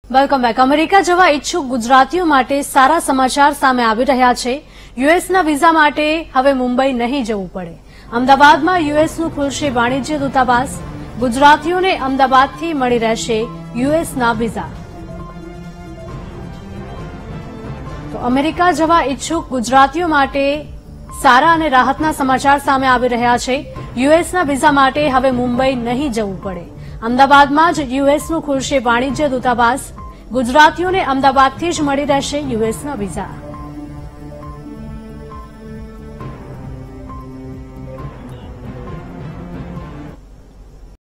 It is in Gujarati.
Welcome back. અમેરિકા જવા ઇચ્છુક ગુજરાતીઓ માટે સારા સમાચાર સામે આવી રહ્યા છે। યુએસના વિઝા માટે હવે મુંબઈ નહીં જવું પડે। અમદાવાદમાં યુએસનું ખુલશે વાણિજ્ય દૂતાવાસ। ગુજરાતીઓને અમદાવાદથી મળી રહેશે યુએસના વિઝા। તો અમેરિકા જવા ઇચ્છુક ગુજરાતીઓ માટે સારા અને રાહતના સમાચાર સામે આવી રહ્યા છે। યુએસના વિઝા માટે હવે મુંબઈ નહીં જવું પડે। અમદાવાદમાં જ યુએસનું ખુલશે વાણિજ્ય દૂતાવાસ। ગુજરાતીઓને અમદાવાદથી જ મળી રહેશે યુએસના વિઝા।